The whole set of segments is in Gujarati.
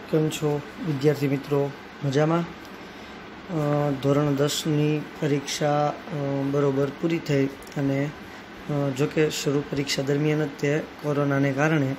કેમ છો વિદ્યાર્થી મિત્રો? મજામાં? ધોરણ 10ની પરીક્ષા બરોબર પૂરી થઈ અને જોકે શરૂ પરીક્ષા દરમિયાન જ તે કોરોનાને કારણે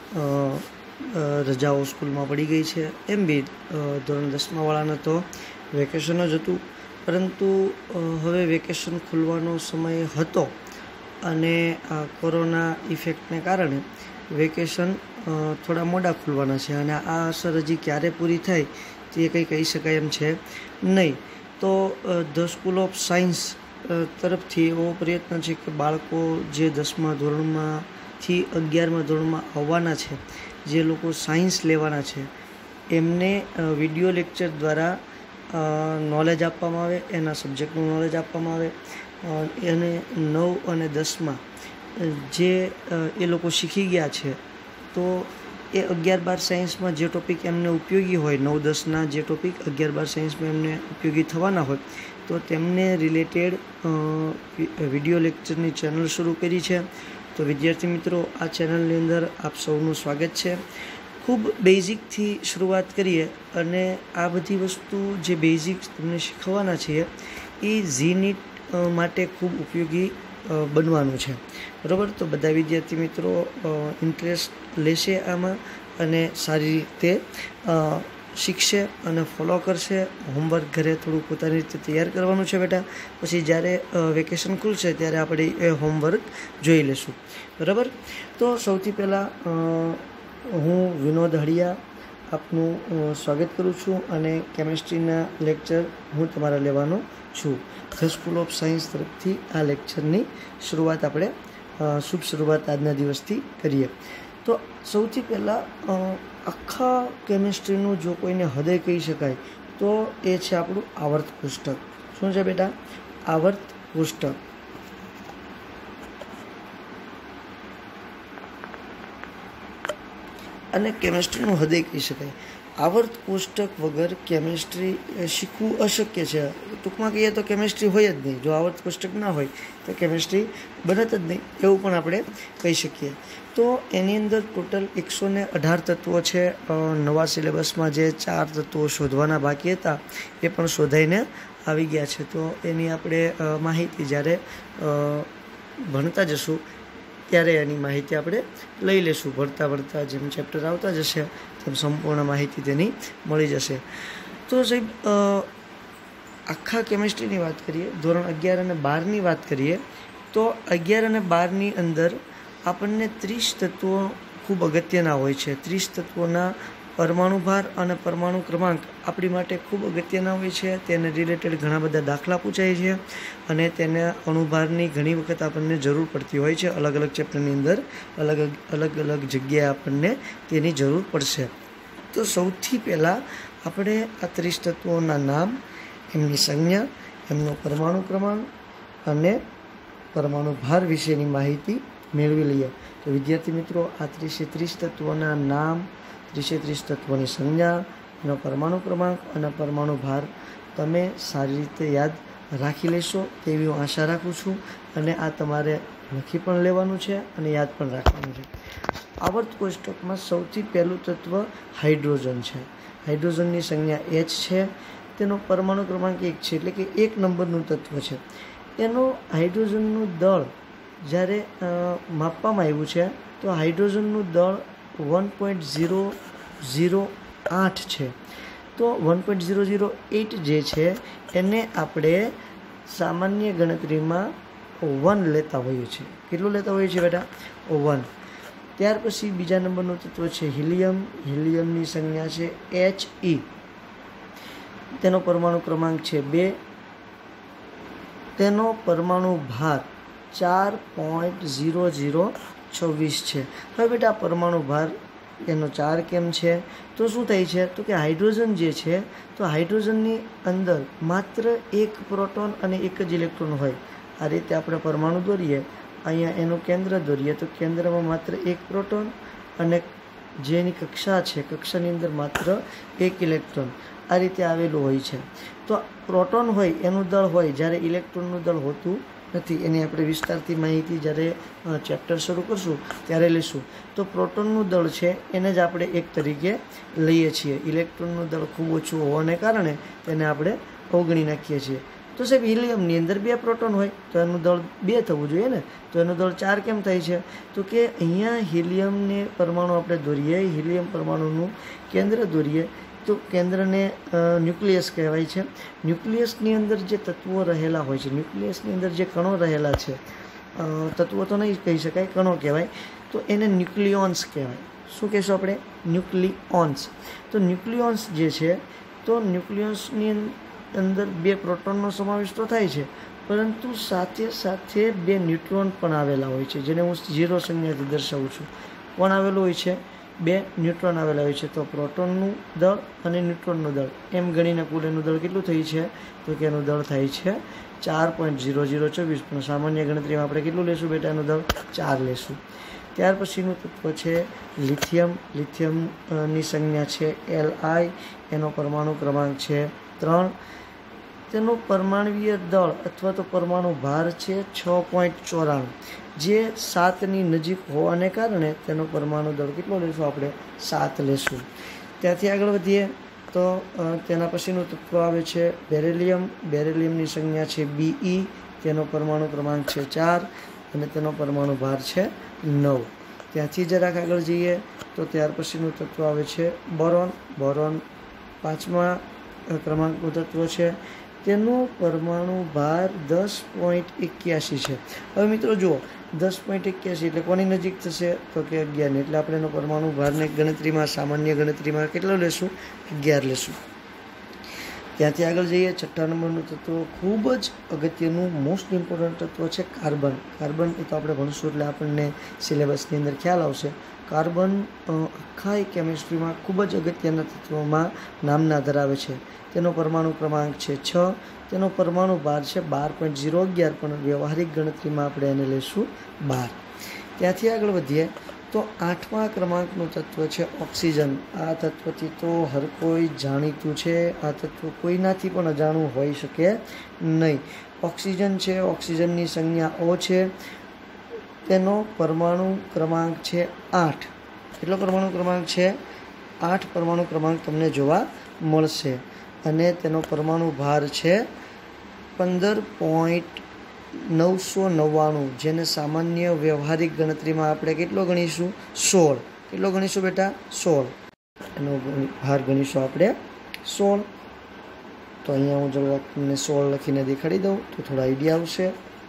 રજાઓ સ્કૂલમાં પડી ગઈ છે. એમ બી ધોરણ 10માં વાળાને તો વેકેશન જ હતું, પરંતુ હવે વેકેશન ખુલવાનો સમય હતો અને આ કોરોના ઇફેક્ટને કારણે વેકેશન થોડા મોડા ખુલવાના છે અને આ અસર હજી ક્યારે પૂરી થાય તે કંઈ કહી શકાય એમ છે નહીં. તો ધ સ્કૂલ ઓફ સાયન્સ તરફથી એવો પ્રયત્ન છે કે બાળકો જે 10મા ધોરણમાંથી 11મા ધોરણમાં આવવાના છે, જે લોકો સાયન્સ લેવાના છે, એમને વિડીયો લેક્ચર દ્વારા નોલેજ આપવામાં આવે, એના સબ્જેક્ટનું નોલેજ આપવામાં આવે. અને 9 અને 10માં જે એ લોકો શીખી ગયા છે, તો એ 11-12 સાયન્સમાં જે ટૉપિક એમને ઉપયોગી હોય, 9-10ના જે ટૉપિક 11-12 સાયન્સમાં એમને ઉપયોગી થવાના હોય, તો તેમને રિલેટેડ વિડીયો લેક્ચરની ચેનલ શરૂ કરી છે. તો વિદ્યાર્થી મિત્રો, આ ચેનલની અંદર આપ સૌનું સ્વાગત છે. ખૂબ બેઝિકથી શરૂઆત કરીએ અને આ બધી વસ્તુ જે બેઝિક્સ તમને શીખવવાના છીએ એ ઝી-નીટ માટે ખૂબ ઉપયોગી બનવાનું છે, બરાબર? તો બધા વિદ્યાર્થી મિત્રો ઇન્ટરેસ્ટ લેશે આમાં અને સારી રીતે શીખશે અને ફોલો કરશે. હોમવર્ક ઘરે થોડું પોતાની રીતે તૈયાર કરવાનું છે બેટા. પછી જ્યારે વેકેશન ખુલશે ત્યારે આપણે એ હોમવર્ક જોઈ લઈશું, બરાબર? તો સૌથી પહેલાં હું વિનોદ હળિયા આપનું સ્વાગત કરું છું અને કેમેસ્ટ્રીના લેક્ચર હું તમારા લેવાનો છું. ધ સ્કૂલ ઓફ સાયન્સ તરફથી આ લેક્ચરની શરૂઆત આપણે શુભ શરૂઆત આજના દિવસથી કરીએ. તો સૌથી પહેલાં આખા કેમેસ્ટ્રીનું જો કોઈને હૃદય કહી શકાય તો એ છે આપણું આવર્ત પુસ્તક. શું છે બેટા? આવર્ત પુસ્તક. અને કેમેસ્ટ્રીનું હૃદય કહી શકાય. આવર્ત પુસ્તક વગર કેમેસ્ટ્રી શીખવું અશક્ય છે. ટૂંકમાં કહીએ તો કેમેસ્ટ્રી હોય જ નહીં. જો આવર્ત પુસ્તક ના હોય તો કેમેસ્ટ્રી બનત જ નહીં, એવું પણ આપણે કહી શકીએ. તો એની અંદર ટોટલ 118 તત્વો છે. નવા સિલેબસમાં જે 4 તત્વો શોધવાના બાકી હતા એ પણ શોધાઈને આવી ગયા છે. તો એની આપણે માહિતી જ્યારે ભણતા જશું ત્યારે એની માહિતી આપણે લઈ લેશું. ભણતા જેમ ચેપ્ટર આવતા જશે તેમ સંપૂર્ણ માહિતી તેની મળી જશે. તો સાહેબ, આખા કેમેસ્ટ્રીની વાત કરીએ, ધોરણ 11 અને 12ની વાત કરીએ, તો 11 અને 12ની અંદર આપણને 30 તત્વો ખૂબ અગત્યના હોય છે. 30 તત્વોના પરમાણુ ભાર અને પરમાણુ ક્રમાંક આપણી માટે ખૂબ અગત્યના હોય છે. તેને રિલેટેડ ઘણા બધા દાખલા પૂછાય છે અને તેને અણુભારની ઘણી વખત આપણને જરૂર પડતી હોય છે. અલગ અલગ ચેપ્ટરની અંદર અલગ અલગ જગ્યાએ આપણને તેની જરૂર પડશે. તો સૌથી પહેલાં આપણે આ 30 તત્વોના નામ, એમની સંજ્ઞા, એમનો પરમાણુ ક્રમાંક અને પરમાણુ ભાર વિશેની માહિતી મેળવી લઈએ. તો વિદ્યાર્થી મિત્રો, આ 30 તત્વોના નામ, 30 તત્વોની સંજ્ઞા, એનો પરમાણુ ક્રમાંક અને પરમાણુ ભાર તમે સારી રીતે યાદ રાખી લેશો તેવી હું આશા રાખું છું. અને આ તમારે લખી પણ લેવાનું છે અને યાદ પણ રાખવાનું છે. આવર્ત કોષ્ટકમાં સૌથી પહેલું તત્વ હાઇડ્રોજન છે. હાઇડ્રોજનની સંજ્ઞા H છે. તેનો પરમાણુ ક્રમાંક 1 છે, એટલે કે 1 નંબરનું તત્વ છે. એનો હાઇડ્રોજનનું દળ જ્યારે માપવામાં આવ્યું છે તો હાઇડ્રોજનનું દળ 1.008 છે. તો 1.008 જે છે એને આપણે સામાન્ય ગણતરીમાં 1 લેતા હોઈએ છીએ. કેટલું લેતા હોઈએ છીએ બેટા? 1. ત્યાર પછી બીજા નંબરનું તત્વ છે હિલિયમ. હિલિયમની સંજ્ઞા છે He. તેનો પરમાણુ ક્રમાંક છે 2. તેનો પરમાણુ ભાર 4.0026 છે. હવે બેટા પરમાણુ ભાર એનો 4 કેમ છે? તો શું થાય છે? તો કે હાઇડ્રોજન જે છે, તો હાઇડ્રોજનની અંદર માત્ર 1 પ્રોટોન અને 1 જ ઇલેક્ટ્રોન હોય. આ રીતે આપણે પરમાણુ દોરીએ, અહીંયા એનું કેન્દ્ર દોરીએ તો કેન્દ્રમાં માત્ર 1 પ્રોટોન અને જેની કક્ષા છે, કક્ષાની અંદર માત્ર 1 ઇલેક્ટ્રોન આ રીતે આવેલું હોય છે. તો પ્રોટોન હોય એનું દળ હોય, જ્યારે ઇલેક્ટ્રોનનું દળ હોતું નથી, એની આપણે વિસ્તારથી માહિતી જ્યારે ચેપ્ટર શરૂ કરશું ત્યારે લઈશું. તો પ્રોટોનનું દળ છે એને જ આપણે 1 તરીકે લઈએ છીએ. ઇલેક્ટ્રોનનું દળ ખૂબ ઓછું હોવાને કારણે તેને આપણે અવગણી નાખીએ છીએ. તો સાહેબ હિલિયમની અંદર 2 પ્રોટોન હોય તો એનું દળ 2 થવું જોઈએ ને, તો એનું દળ 4 કેમ થાય છે? તો કે અહીંયા હિલિયમને પરમાણુ આપણે દોરીએ, હિલિયમ પરમાણુનું કેન્દ્ર દોરીએ તો કેન્દ્રને ન્યુક્લિયસ કહેવાય છે. ન્યુક્લિયસની અંદર જે તત્વો રહેલા હોય છે, ન્યુક્લિયસની અંદર જે કણો રહેલા છે, તત્વો તો નહીં કહી શકાય, કણો કહેવાય, તો એને ન્યુક્લિયોન્સ કહેવાય. શું કહેશું આપણે? ન્યુક્લિયોન્સ. તો ન્યુક્લિયોન્સ જે છે, તો ન્યુક્લિયોન્સની અંદર 2 પ્રોટોનનો સમાવેશ તો થાય છે, પરંતુ સાથે સાથે 2 ન્યુટ્રોન પણ આવેલા હોય છે, જેને હું 0 સંજ્ઞાથી દર્શાવું છું. કોણ આવેલું હોય છે? 2 ન્યુટ્રોન આવેલા હોય છે. તો પ્રોટોનનું દળ અને ન્યુટ્રોનનું દળ એમ ગણીને કુલ એનું દળ કેટલું થાય છે? તો કે એનું દળ થાય છે 4.0024. પણ સામાન્ય ગણતરીમાં આપણે કેટલું લેશું બેટા? એનું દળ 4 લેશું. ત્યાર પછીનું તત્વ છે લિથિયમ. લિથિયમની સંજ્ઞા છે Li, એનો પરમાણુ ક્રમાંક છે 3. તેનું પરમાણુવીય દળ અથવા તો પરમાણુ ભાર છે 6.94, જે 7ની નજીક હોવાને કારણે તેનો પરમાણુ દળ કેટલો લેશું આપણે? 7 લેશું. ત્યાંથી આગળ વધીએ તો તેના પછીનું તત્વ આવે છે બેરિલિયમ. બેરિલિયમની સંજ્ઞા છે Be, તેનો પરમાણુ ક્રમાંક છે 4 અને તેનો પરમાણુ ભાર છે 9. ત્યાંથી જરાક આગળ જઈએ તો ત્યાર પછીનું તત્વ આવે છે બોરોન. બોરોન 5મા ક્રમાંકનું તત્વ છે. તેનો પરમાણુ ભાર 10.81 છે. હવે મિત્રો જુઓ, 10.81 એટલે કોની નજીક થશે? તો કે 11. એટલે આપણે એનો પરમાણુ ભારને ગણતરીમાં, સામાન્ય ગણતરીમાં કેટલો લેશું? 11 લેશું. ત્યાંથી આગળ જઈએ, 6ઠ્ઠા નંબરનું તત્વ ખૂબ જ અગત્યનું, મોસ્ટ ઇમ્પોર્ટન્ટ તત્વ છે કાર્બન. કાર્બન એ તો આપણે ભણશું એટલે આપણને સિલેબસની અંદર ખ્યાલ આવશે. કાર્બન આખા કેમિસ્ટ્રીમાં ખૂબ જ અગત્યના તત્વોમાં નામના ધરાવે છે. તેનો પરમાણુ ક્રમાંક છે 6. તેનો પરમાણુ ભાર છે 12.011, પણ વ્યવહારિક ગણતરીમાં આપણે એને લઈશું 12. ત્યાંથી આગળ વધીએ તો 8મા ક્રમાંકનું તત્વ છે ઓક્સિજન. આ તત્વથી તો હર કોઈ જાણીતું છે, આ તત્વ કોઈનાથી પણ અજાણું હોઈ શકે નહીં. ઓક્સિજન છે, ઓક્સિજનની સંજ્ઞા O છે. તેનો પરમાણુ ક્રમાંક છે 8. કેટલો પરમાણુ ક્રમાંક છે? 8 પરમાણુ ક્રમાંક તમને જોવા મળશે. અને તેનો પરમાણુ ભાર છે 15.999, જેને સામાન્ય વ્યવહારિક ગણતરીમાં આપણે કેટલો ગણીશું? 16. કેટલો ગણીશું બેટા? 16. એનો ભાર ગણીશું આપણે 16. તો અહીંયા હું જરાક તમને 16 લખીને દેખાડી દઉં તો થોડા આઈડિયા આવશે.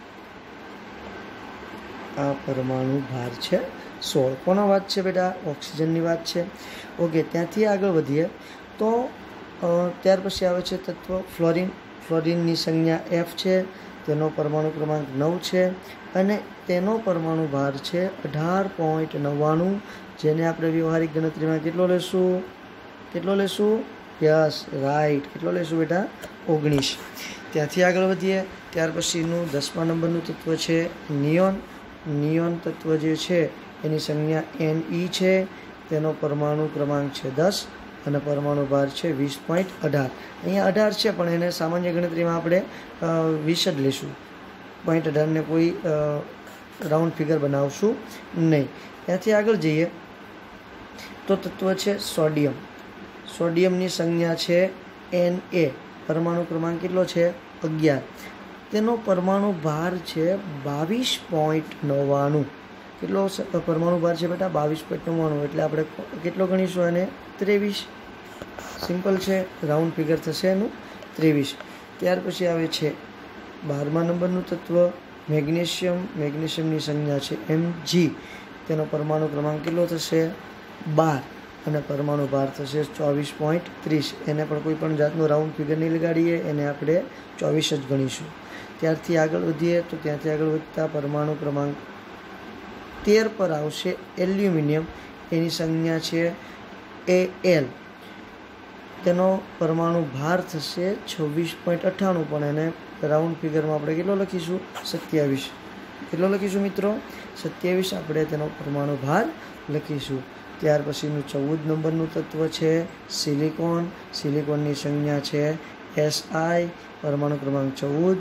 આ પરમાણુ ભાર છે 16. કોનો વાત છે બેટા? ઓક્સિજનની વાત છે. ઓકે, ત્યાંથી આગળ વધીએ તો ત્યાર પછી આવે છે તત્વ ફ્લોરિન. ફ્લોરિનની સંજ્ઞા F છે. તેનો પરમાણુ ક્રમાંક 9 છે અને તેનો પરમાણુ ભાર છે 18.99, જેને આપણે વ્યવહારિક ગણતરીમાં કેટલો લેશું? કેટલો લેશું? Yes, right. કેટલો લેશું બેટા? 19. ત્યાંથી આગળ વધીએ, ત્યાર પછીનું 10મા નંબરનું તત્વ છે નિયોન. નિયોન તત્વ જે છે એની સંજ્ઞા Ne છે. તેનો પરમાણુ ક્રમાંક છે 10 અને પરમાણુ ભાર છે 20.18. અહીંયા 18 છે, પણ એને સામાન્ય ગણતરીમાં આપણે 20 જ લઈશું. 0.18 ને કોઈ રાઉન્ડ ફિગર બનાવશું નહીં. ત્યાંથી આગળ જઈએ તો તત્વ છે સોડિયમ. સોડિયમની સંજ્ઞા છે Na. પરમાણુ ક્રમાંક કેટલો છે? 11. તેનો પરમાણુ ભાર છે 22.99. કેટલો પરમાણુ ભાર છે બેટા? 22.99. એટલે આપણે કેટલો ગણીશું એને? 23. સિમ્પલ છે, રાઉન્ડ ફિગર થશે એનું 23. ત્યાર પછી આવે છે 12મા નંબરનું તત્વ મેગ્નેશિયમ. મેગ્નેશિયમની સંજ્ઞા છે Mg. તેનો પરમાણુ ક્રમાંક કેટલો થશે? 12 અને પરમાણુ ભાર થશે 24.30. એને પણ કોઈ પણ જાતનું રાઉન્ડ ફિગર નહીં લગાડીએ, એને આપણે 24 જ ગણીશું. ત્યારથી આગળ વધીએ તો ત્યાંથી આગળ વધતા પરમાણુ ક્રમાંક 13 પર આવશે એલ્યુમિનિયમ. એની સંજ્ઞા છે Al. તેનો પરમાણુ ભાર થશે 26.98, પણ એને રાઉન્ડ ફિગરમાં આપણે કેટલો લખીશું? 27. કેટલો લખીશું મિત્રો? 27 આપણે તેનો પરમાણુ ભાર લખીશું. ત્યાર પછીનું 14 નંબરનું તત્વ છે સિલિકોન. સિલિકોનની સંજ્ઞા છે Si. પરમાણુ ક્રમાંક 14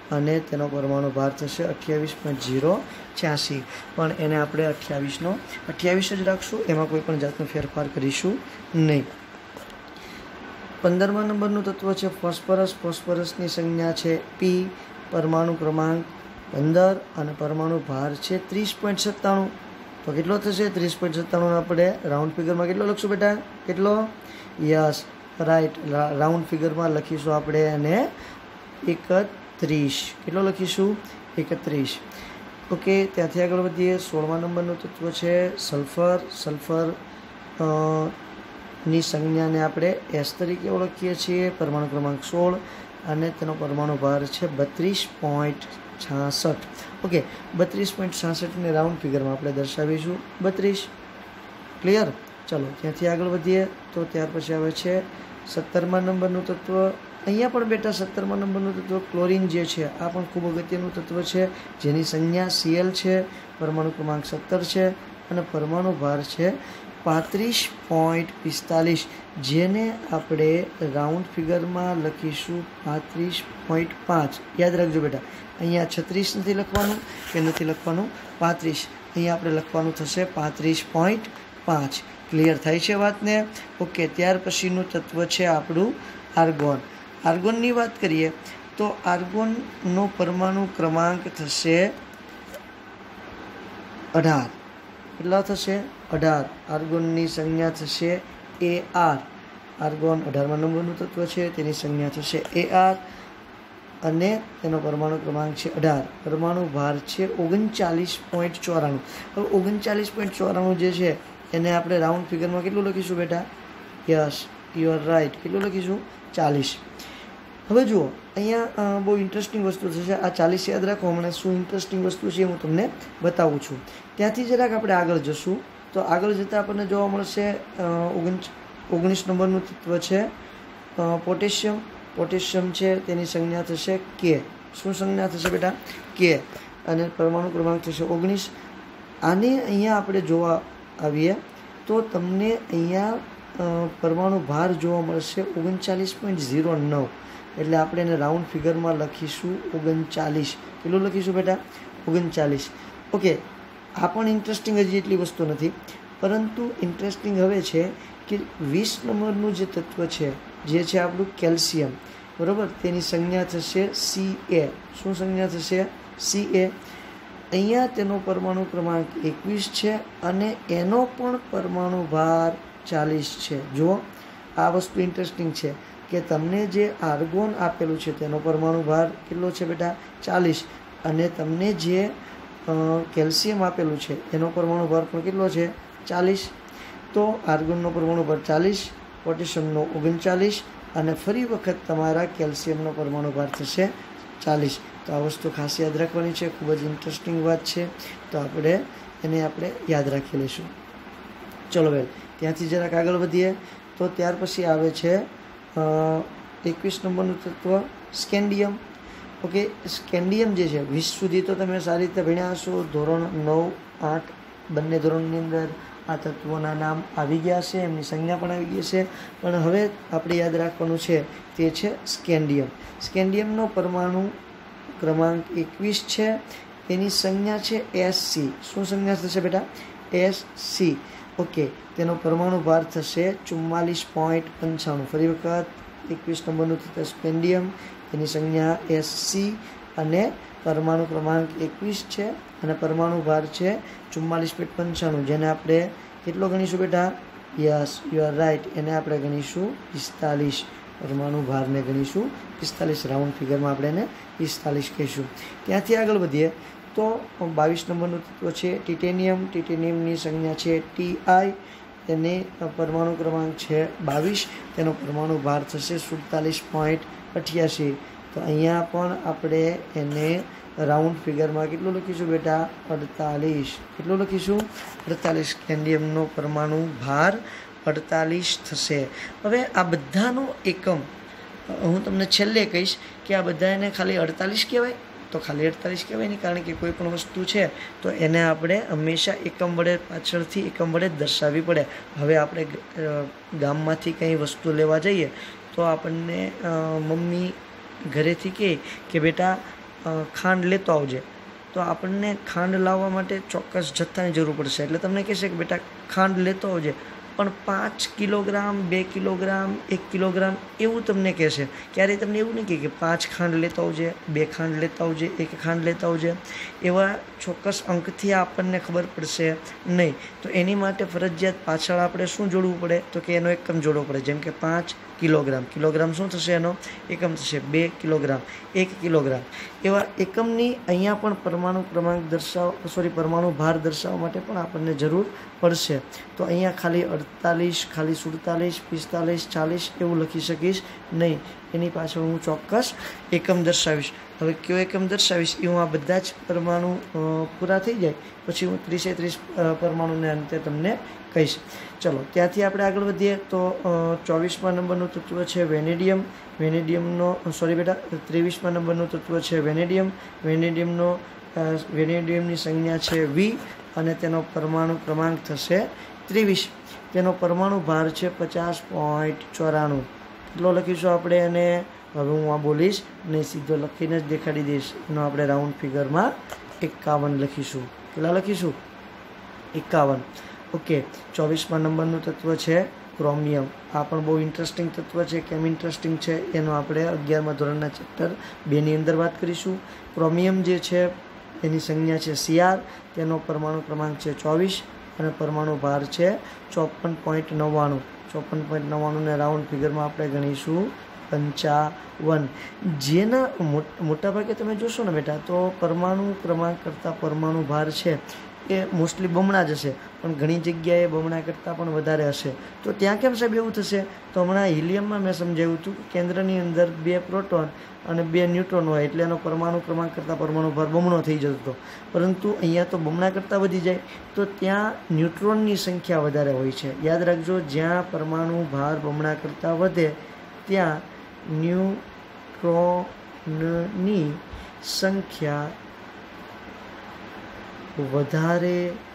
અને તેનો પરમાણુ ભાર થશે 28.086, પણ એને આપણે 28 જ રાખશું, એમાં કોઈ પણ જાતનો ફેરફાર કરીશું નહીં. 15મા નંબરનું તત્વ છે ફોસ્ફરસ. ફોસ્ફરસની સંજ્ઞા છે P, પરમાણુ ક્રમાંક 15 અને પરમાણુ ભાર છે 30.97. તો કેટલો થશે? 30.97 આપણે રાઉન્ડ ફિગરમાં કેટલો લખશું બેટા? કેટલો? યસ, રાઈટ, રાઉન્ડ ફિગરમાં લખીશું આપણે અને 31. કેટલો લખીશું? 31. ઓકે, ત્યાંથી આગળ વધીએ. 16મા નંબરનું તત્વ છે સલ્ફર. સલ્ફર ની સંજ્ઞાને આપણે S તરીકે ઓળખીએ છીએ. પરમાણુ ક્રમાંક 16 અને તેનો પરમાણુ ભાર છે 32.66. ઓકે, 32.66 ને રાઉન્ડ ફિગરમાં આપણે દર્શાવીશું 32. ક્લિયર? ચલો ત્યાંથી આગળ વધીએ. તો ત્યાર પછી આવે છે 17મા નંબરનું તત્વ. અહીંયા પણ બેટા 17મા નંબરનું તત્વ ક્લોરીન જે છે આ પણ ખૂબ અગત્યનું તત્વ છે, જેની સંજ્ઞા Cl છે, પરમાણુ ક્રમાંક 17 છે અને પરમાણુ ભાર છે 35.45, જેને આપણે રાઉન્ડ ફિગરમાં લખીશું 35.5. યાદ રાખજો બેટા, અહીંયા 36 નથી લખવાનું કે નથી લખવાનું 35, અહીંયા આપણે લખવાનું થશે 35.5. ક્લિયર થાય છે વાતને? ઓકે, ત્યાર પછીનું તત્વ છે આપણું આર્ગોન. આર્ગોનની વાત કરીએ તો આર્ગોનનો પરમાણુ ક્રમાંક થશે 18. કેટલા થશે? 18. આર્ગોનની સંજ્ઞા થશે Ar. આર્ગોન 18મા નંબરનું તત્વ છે, તેની સંજ્ઞા થશે Ar અને તેનો પરમાણુ ક્રમાંક છે 18. પરમાણુ ભાર છે 39.94. હવે 39.94 જે છે એને આપણે રાઉન્ડ ફિગરમાં કેટલું લખીશું બેટા? Yes, you are right. કેટલું લખીશું? 40. હવે જુઓ, અહીંયા બહુ ઇન્ટરેસ્ટિંગ વસ્તુ થશે. આ 40 યાદ રાખો. હમણાં શું ઇન્ટરેસ્ટિંગ વસ્તુ છે હું તમને બતાવું છું. ત્યાંથી જરાક આપણે આગળ જશું. તો આગળ જતાં આપણને જોવા મળશે 19 નંબરનું તત્વ છે પોટેશિયમ. પોટેશિયમ છે તેની સંજ્ઞા થશે K. શું સંજ્ઞા થશે બેટા? K. અને પરમાણુ ક્રમાંક થશે 19. આને અહીંયા આપણે જોવા આવીએ તો તમને અહીંયા પરમાણુ ભાર જોવા મળશે 39.09. એટલે આપણે એને રાઉન્ડ ફિગરમાં લખીશું 39. કેટલું લખીશું બેટા? 39. ઓકે, આ પણ ઇન્ટરેસ્ટિંગ હજી એટલી વસ્તુ નથી, પરંતુ ઇન્ટરેસ્ટિંગ હવે છે કે 20 નંબરનું જે તત્વ છે જે છે આપણું કેલ્શિયમ, બરાબર, તેની સંજ્ઞા થશે Ca. શું સંજ્ઞા થશે? Ca. અહીંયા તેનો પરમાણુ ક્રમાંક 21 છે અને એનો પણ પરમાણુ ભાર 40 છે. જુઓ, આ વસ્તુ ઇન્ટરેસ્ટિંગ છે કે તમને જે આર્ગોન આપેલું છે તેનો પરમાણુ ભાર કેટલો છે બેટા? 40. અને તમને જે કેલ્શિયમ આપેલું છે એનો પરમાણુ ભાર પણ કેટલો છે? 40. તો આર્ગોનનો પરમાણુ ભાર 40, પોટેશિયમનો 39 અને ફરી વખત તમારા કેલ્શિયમનો પરમાણુ ભાર થશે 40. તો આ વસ્તુ ખાસ યાદ રાખવાની છે. ખૂબ જ ઇન્ટરેસ્ટિંગ વાત છે, તો આપણે યાદ રાખી લઈશું. ચલો બેન, ત્યાંથી જરાક આગળ વધીએ. તો ત્યાર પછી આવે છે 21 નંબરનું તત્વ સ્કેન્ડિયમ. ઓકે, સ્કેન્ડિયમ જે છે 20 સુધી તો તમે સારી રીતે ભણ્યા હશો. ધોરણ 9, 8 બંને ધોરણની અંદર આ તત્વોના નામ આવી ગયા છે, એમની સંજ્ઞા પણ આવી ગઈ છે. પણ હવે આપણે યાદ રાખવાનું છે તે છે સ્કેન્ડિયમ. સ્કેન્ડિયમનો પરમાણુ ક્રમાંક 21 છે, એની સંજ્ઞા છે Sc. શું સંજ્ઞા થશે બેટા? Sc. ઓકે, તેનો પરમાણુ ભાર થશે 44.95. ફરી વખત 21 નંબરનું થશે સ્કેન્ડિયમ, એની સંજ્ઞા Sc અને પરમાણુ ક્રમાંક 21 છે અને પરમાણુ ભાર છે 44.95, જેને આપણે કેટલો ગણીશું બેટા? યસ, યુ આર રાઈટ, એને આપણે ગણીશું 45. પરમાણુ ભારને ગણીશું 45. રાઉન્ડ ફિગરમાં આપણે એને 45 કહીશું. ત્યાંથી આગળ વધીએ તો 22 નંબરનું તત્વ છે ટિટેનિયમ. ટિટેનિયમની સંજ્ઞા છે Ti. તેને પરમાણુ ક્રમાંક છે 22. તેનો પરમાણુ ભાર થશે 47.88. તો અહીંયા પણ આપણે એને રાઉન્ડ ફિગરમાં કેટલું લખીશું બેટા? 48. કેટલું લખીશું? 48. સ્કેન્ડિયમનો પરમાણુ ભાર 48 થશે. હવે આ બધાનો એકમ હું તમને છેલ્લે કહીશ કે આ બધાને ખાલી 48 કહેવાય તો ખાલી 48 કહેવાય નહીં, કારણ કે કોઈ પણ વસ્તુ છે તો એને આપણે હંમેશા એકમ વડે પાછળથી એકમ વડે જ દર્શાવવી પડે. હવે આપણે ગામમાંથી કંઈ વસ્તુ લેવા જઈએ તો આપણને મમ્મી ઘરેથી કહે કે બેટા ખાંડ લેતો આવજે, તો આપણને ખાંડ લાવવા માટે ચોક્કસ જથ્થાની જરૂર પડશે. એટલે તમને કહેશે કે બેટા ખાંડ લેતો આવજે, પણ 5 કિલોગ્રામ, 2 કિલોગ્રામ, 1 કિલોગ્રામ એવું તમને કહેશે. ક્યારેય તમને એવું નહીં કહે કે 5 ખાંડ લેતા આવજે, 2 ખાંડ લેતા આવજે, 1 ખાંડ લેતા આવજે. એવા ચોક્કસ અંકથી આપણને ખબર પડશે નહીં. તો એની માટે ફરજિયાત પાછળ આપણે શું જોડવું પડે, તો કે એનો એકમ જોડવો પડે. જેમ કે 5 કિલોગ્રામ, કિલોગ્રામ શું થશે, એનો એકમ થશે 2 કિલોગ્રામ, 1 કિલોગ્રામ. એવા એકમની અહીંયા પણ પરમાણુ ક્રમાંક પરમાણુ ભાર દર્શાવવા માટે પણ આપણને જરૂર પડશે. તો અહીંયા ખાલી 48, ખાલી 47, 45, 40 એવું લખી શકીશ નહીં. એની પાછળ હું ચોક્કસ એકમ દર્શાવીશ. હવે કયો એકમ દર્શાવીશ એ હું આ બધા જ પરમાણુ પૂરા થઈ જાય પછી હું 30 પરમાણુને અંતે તમને કહીશ. ચલો ત્યાંથી આપણે આગળ વધીએ તો 24મા નંબરનું તત્વ છે વેનેડિયમ. વેનેડિયમની તત્વ છે વેનેડિયમ. વેનેડિયમની સંજ્ઞા છે વી અને તેનો પરમાણુ ક્રમાંક થશે 23. તેનો પરમાણુ ભાર છે 50.94. કેટલો લખીશું આપણે? અને હવે હું આ બોલીશ નહીં, સીધો લખીને જ દેખાડી દઈશ. એનો આપણે રાઉન્ડ ફિગરમાં 51 લખીશું. કેટલા લખીશું? 51. ઓકે. 24મા નંબરનું તત્વ છે ક્રોમિયમ. આ પણ બહુ ઇન્ટરેસ્ટિંગ તત્વ છે. કેમ ઇન્ટરેસ્ટિંગ છે એનો આપણે 11મા ધોરણના ચેપ્ટર 2ની અંદર વાત કરીશું. ક્રોમિયમ જે છે એની સંજ્ઞા છે Cr. તેનો પરમાણુ ક્રમાંક છે 24 અને પરમાણુ ભાર છે 54.99. 54.99ને રાઉન્ડ ફિગરમાં આપણે ગણીશું 55. જેના મોટાભાગે તમે જોશો ને બેટા તો પરમાણુ ક્રમાંક કરતાં પરમાણુ ભાર છે એ મોસ્ટલી બમણા જ હશે, પણ ઘણી જગ્યાએ બમણા કરતાં પણ વધારે હશે. તો ત્યાં કેમ સાહેબ એવું થશે? તો હમણાં હિલિયમમાં મેં સમજાવ્યું હતું કે કેન્દ્રની અંદર 2 પ્રોટોન અને 2 ન્યુટ્રોન હોય એટલે એનો પરમાણુ ક્રમાંક કરતાં પરમાણુ ભાર બમણો થઈ જતો હતો. પરંતુ અહીંયા તો બમણા કરતાં વધી જાય, તો ત્યાં ન્યુટ્રોનની સંખ્યા વધારે હોય છે. યાદ રાખજો, જ્યાં પરમાણુ ભાર બમણા કરતાં વધે ત્યાં ન્યુટ્રોનની સંખ્યા વધારે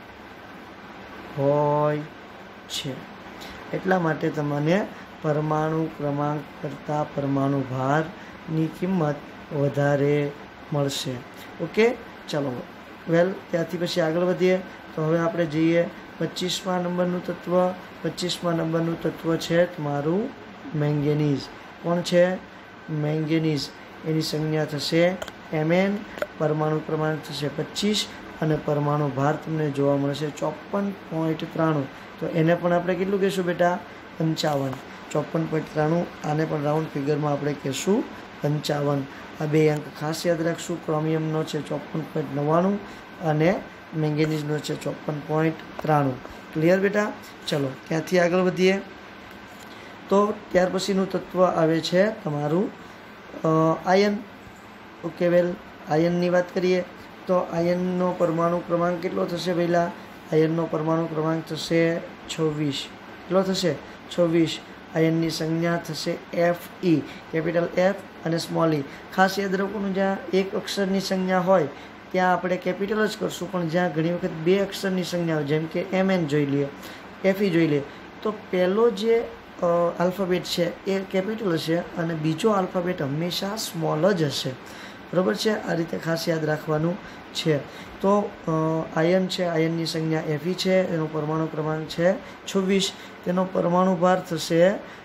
હોય છે. એટલા માટે તમને પરમાણુ ક્રમાંક કરતાં પરમાણુ ભારની કિંમત વધારે મળશે. ઓકે, ચલો ત્યાંથી પછી આગળ વધીએ તો હવે આપણે જઈએ 25મા નંબરનું તત્વ. 25મા નંબરનું તત્વ છે તમારું મેંગેનીઝ. કોણ છે? મેંગેનીઝ. એની સંજ્ઞા થશે Mn. પરમાણુ ક્રમાંક થશે 25 અને પરમાણુ ભાર તમને જોવા મળશે 54.93. તો એને પણ આપણે કેટલું કહેશું બેટા? 55. 54.93. આને પણ રાઉન્ડ ફિગરમાં આપણે કહેશું 55. આ બે અંક ખાસ યાદ રાખશું. ક્રોમિયમનો છે 54.99 અને મેંગેનીઝનો છે 54.93. ક્લિયર બેટા? ચલો ત્યાંથી આગળ વધીએ તો ત્યાર પછીનું તત્વ આવે છે તમારું આયન. ઓકે આયનની વાત કરીએ તો આયનનો પરમાણુ ક્રમાંક કેટલો થશે પહેલાં? આયનનો પરમાણુ ક્રમાંક થશે 26. કેટલો થશે? 26. આયનની સંજ્ઞા થશે Fe. કેપિટલ F અને સ્મોલ e. ખાસ યાદ રાખવાનું, જ્યાં એક અક્ષરની સંજ્ઞા હોય ત્યાં આપણે કેપિટલ જ કરશું, પણ જ્યાં ઘણી વખત 2 અક્ષરની સંજ્ઞા હોય, જેમ કે Mn જોઈ લઈએ, Fe જોઈ લઈએ, તો પહેલો જે આલ્ફાબેટ છે એ કેપિટલ હશે અને બીજો આલ્ફાબેટ હંમેશા સ્મોલ જ હશે. બરાબર છે? આ રીતે ખાસ યાદ રાખવાનું છે. તો આયન છે, આયનની સંજ્ઞા Fe છે, એનો પરમાણુ ક્રમાંક છે 26. તેનો પરમાણુ ભાર થશે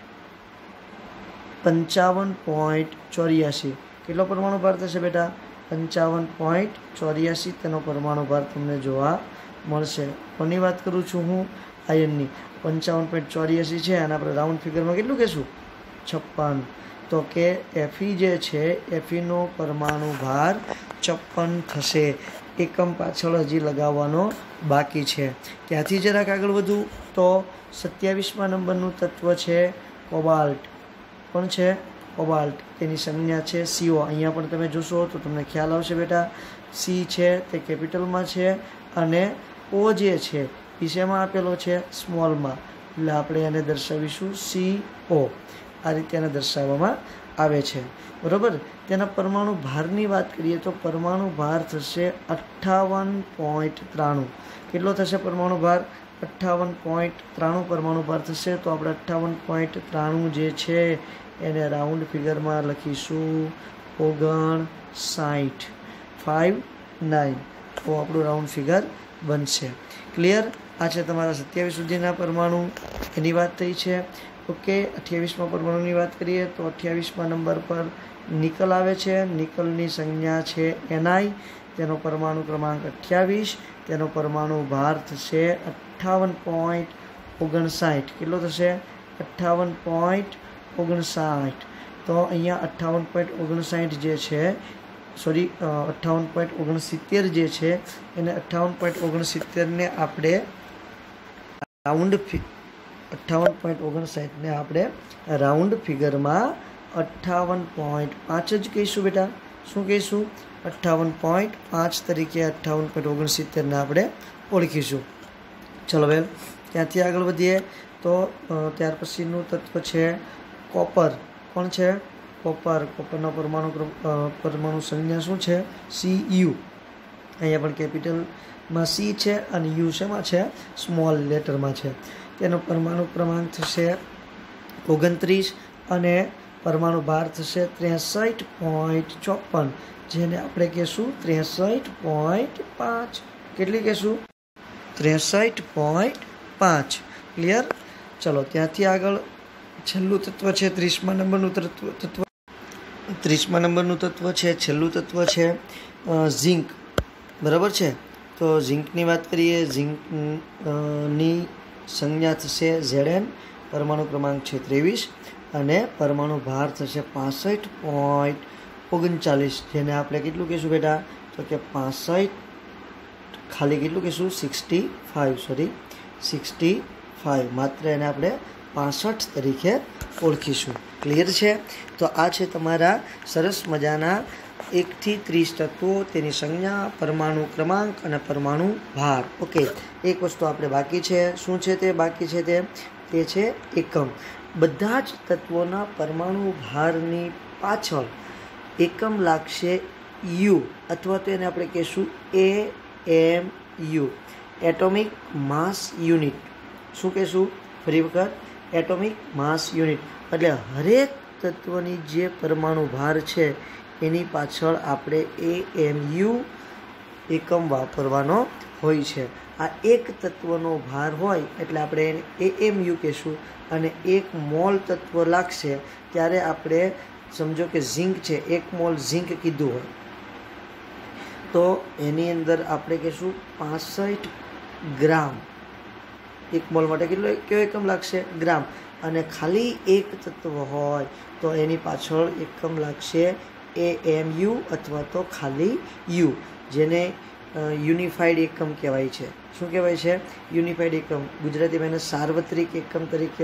55.84. કેટલો પરમાણુ ભાર થશે બેટા? 55.84 તેનો પરમાણુ ભાર તમને જોવા મળશે. કોની વાત કરું છું હું? આયનની. 55.84 છે અને આપણે રાઉન્ડ ફિગરમાં કેટલું કહેશું? 56. તો કે Fe જે છે Feનો પરમાણુ ભાર 56 થશે. એકમ પાછળ હજી લગાવવાનો બાકી છે. ત્યાંથી જરાક આગળ વધું તો 27મા નંબરનું તત્વ છે કોબાલ્ટ. કોણ છે? કોબાલ્ટ. તેની સંજ્ઞા છે CO. અહીંયા પણ તમે જોશો તો તમને ખ્યાલ આવશે બેટા. C છે તે કેપિટલમાં છે અને O જે છે એ શેમાં આપેલો છે? સ્મોલમાં. એટલે આપણે એને દર્શાવીશું CO. આ રીતે એને દર્શાવવામાં આવે છે. બરાબર? તેના પરમાણુ ભારની વાત કરીએ તો પરમાણુ ભાર થશે 58.93. કેટલો થશે પરમાણુ ભાર? 58.93 પરમાણુ ભાર થશે. તો આપણે 58.93 જે છે એને રાઉન્ડ ફિગરમાં લખીશું 59. 59 તો આપણું રાઉન્ડ ફિગર બનશે. ક્લિયર? આ છે તમારા 27 સુધીના પરમાણુ, એની વાત થઈ છે. ઓકે, 28મા પરમાણુની વાત કરીએ તો 28મા નંબર પર નિકલ આવે છે. નિકલની સંજ્ઞા છે Ni, તેનો પરમાણુ ક્રમાંક 28, તેનો પરમાણુ ભાર થશે 58.59. કેટલો થશે? 58.59. તો અહીંયા 58.59 જે છે, 58.69 જે છે, એને 58.69 ને આપણે રાઉન્ડ 58.59 ને આપણે રાઉન્ડ ફિગરમાં 58.5 જ કહીશું બેટા. શું કહીશું? 58.5 તરીકે 58.69 ને આપણે ઓળખીશું. ચલો બેન, ત્યાંથી આગળ વધીએ તો ત્યાર પછીનું તત્વ છે કોપર. કોણ છે? કોપર. કોપરના પરમાણુ સંજ્ઞા શું છે? Cu. અહીંયા પણ કેપિટલમાં C છે અને U શેમાં છે? સ્મોલ લેટરમાં છે. તેનો પરમાણુ ક્રમાંક થશે 29 અને પરમાણુ ભાર થશે 63.54, જેને આપણે કહેશું 63.5. કેટલી કહેશું? 63.5. ક્લિયર? ચલો, ત્યાંથી આગળ છેલ્લું તત્વ છે 30મા નંબરનું તત્વ. 30મા નંબરનું તત્વ છે, છેલ્લું તત્વ છે ઝિંક. બરાબર છે? તો ઝિંકની વાત કરીએ. ઝિંકની સંજ્ઞા થશે Zn, પરમાણુ ક્રમાંક છે 23 અને પરમાણુ ભાર થશે 65.39, જેને આપણે કેટલું કહીશું બેટા? તો કે 65, ખાલી કેટલું કહીશું? 65. માત્ર એને આપણે 65 તરીકે ઓળખીશું. ક્લિયર છે? તો આ છે તમારા સરસ મજાના 1 થી 30 તત્વો, તેની સંજ્ઞા, પરમાણુ ક્રમાંક અને પરમાણુ ભાર. ઓકે, એક વસ્તુ આપણે બાકી છે. શું છે તે બાકી છે? તે છે એકમ. બધા જ તત્વોના પરમાણુ ભારની પાછળ એકમ લાગશે U, અથવા તો એને આપણે કહીશું AMU, એટોમિક માસ યુનિટ. શું કહીશું? ફરી વખત, એટોમિક માસ યુનિટ. એટલે હરેક તત્વની જે પરમાણુ ભાર છે એની પાછળ આપણે AMU એકમ વાપરવાનો હોય છે. આ એક તત્વનો ભાર હોય એટલે આપણે એને AMU કહીશું, અને 1 મોલ તત્વ લાગશે ત્યારે આપણે સમજો કે ઝિંક છે, 1 મોલ ઝિંક કીધું હોય તો એની અંદર આપણે કહીશું 65 ગ્રામ. 1 મોલ માટે કયો એકમ લાગશે? ગ્રામ. અને ખાલી એક તત્વ હોય તો એની પાછળ એકમ લાગશે AMU અથવા તો ખાલી U, જેને યુનિફાઈડ એકમ કહેવાય છે. શું કહેવાય છે? યુનિફાઈડ એકમ. ગુજરાતીમાં એને સાર્વત્રિક એકમ તરીકે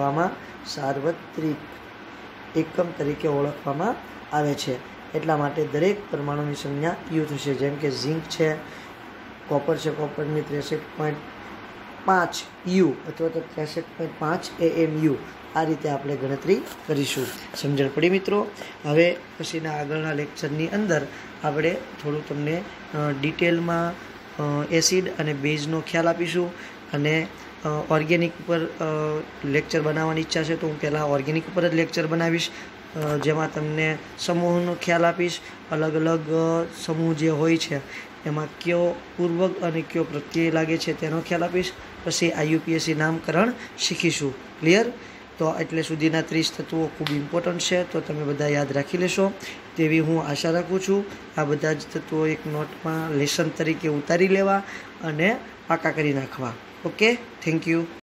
ઓળખવામાં આવે છે. એટલા માટે દરેક પરમાણુની સંજ્ઞા U થશે. જેમ કે ઝિંક છે, કોપર છે, કોપરની 63.5 U અથવા તો 63.5 AMU. આ રીતે આપણે ગણતરી કરીશું. સમજણ પડી મિત્રો? હવે પછીના આગળના લેક્ચરની અંદર આપણે થોડું તમને ડિટેલમાં એસિડ અને બેઝનો ખ્યાલ આપીશું, અને ઓર્ગેનિક ઉપર લેક્ચર બનાવવાની ઈચ્છા છે તો હું પહેલાં ઓર્ગેનિક ઉપર જ લેક્ચર બનાવીશ, જેમાં તમને સમૂહનો ખ્યાલ આપીશ. અલગ અલગ સમૂહ જે હોય છે એમાં કયો પૂર્વક અને કયો પ્રત્યય લાગે છે તેનો ખ્યાલ આપીશ. પછી IUPAC નામકરણ શીખીશું. ક્લિયર? તો એટલે સુધીના 30 તત્વો ખૂબ ઇમ્પોર્ટન્ટ છે, તો તમે બધા યાદ રાખી લેશો તેવી હું આશા રાખું છું. આ બધા જ તત્વો એક નોટમાં લેસન તરીકે ઉતારી લેવા અને પાકા કરી નાખવા. Okay, thank you.